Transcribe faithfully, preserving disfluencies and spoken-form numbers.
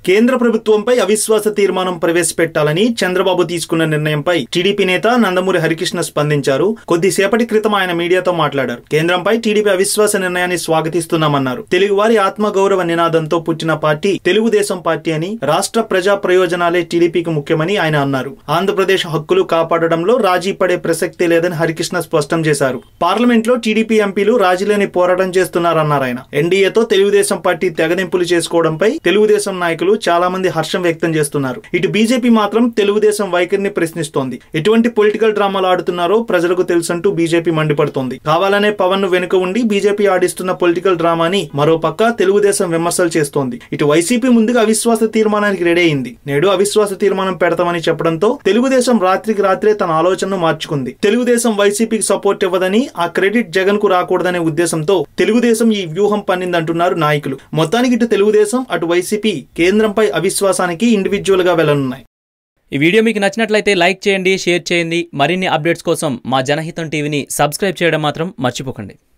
కేంద్ర ప్రభుత్వంపై అవిశ్వాస తీర్మానం ప్రవేశపెట్టాలని చంద్రబాబు తీసుకున్న నిర్ణయంపై టీడీపీ నేత నందమూరి హరికృష్ణ స్పందించారు. కొద్దిసేపటి క్రితం ఆయన మీడియాతో మాట్లాడారు. కేంద్రంపై టీడీపీ అవిశ్వాస నిర్ణయాన్ని స్వాగతిస్తున్నామన్నారు. తెలుగువారి ఆత్మగౌరవ నినాదంతో పుట్టిన పార్టీ తెలుగుదేశం పార్టీ అని, రాష్ట్ర ప్రజా ప్రయోజనాలే టీడీపీకి ముఖ్యమని ఆయన అన్నారు. ఆంధ్రప్రదేశ్ హక్కులు కాపాడడంలో రాజీ పడే ప్రసక్తే లేదని హరికృష్ణ స్పష్టం చేశారు. పార్లమెంట్ లో టీడీపీ ఎంపీలు రాజీలేని పోరాటం చేస్తున్నారన్నారు ఆయన. ఎన్డీఏతో తెలుగుదేశం పార్టీ తెగదింపులు చేసుకోవడంపై తెలుగుదేశం నాయకులు చాలా మంది హర్షం వ్యక్తం చేస్తున్నారు. ఇటు బీజేపీ మాత్రం తెలుగుదేశం వైఖరిని ప్రశ్నిస్తోంది. ఎటువంటి పొలిటికల్ డ్రామాలు ఆడుతున్నారో ప్రజలకు తెలుసంటూ బీజేపీ మండిపడుతోంది. కావాలనే పవన్ ను వెనుక ఉండి బీజేపీ ఆడిస్తున్న పొలిటికల్ డ్రామాని మరో పక్క తెలుగుదేశం విమర్శలు చేస్తోంది. ఇటు వైసీపీ ముందుగా అవిశ్వాస తీర్మానానికి రెడీ అయింది. నేడు అవిశ్వాస తీర్మానం పెడతామని చెప్పడంతో తెలుగుదేశం రాత్రికి రాత్రే తన ఆలోచనను మార్చుకుంది. తెలుగుదేశం వైసీపీకి సపోర్ట్ ఇవ్వదని, ఆ క్రెడిట్ జగన్ కు రాకూడదనే ఉద్దేశంతో తెలుగుదేశం ఈ వ్యూహం పన్నిందంటున్నారు నాయకులు. మొత్తానికి ఇటు తెలుగుదేశం అటు వైసీపీ కేంద్రంపై అవిశ్వాసానికి ఇండివిజువల్ గా వెళ్లనున్నాయి. ఈ వీడియో మీకు నచ్చినట్లయితే లైక్ చేయండి, షేర్ చేయండి. మరిన్ని అప్డేట్స్ కోసం మా జనహితం టీవీని సబ్స్క్రైబ్ చేయడం మాత్రం మర్చిపోకండి.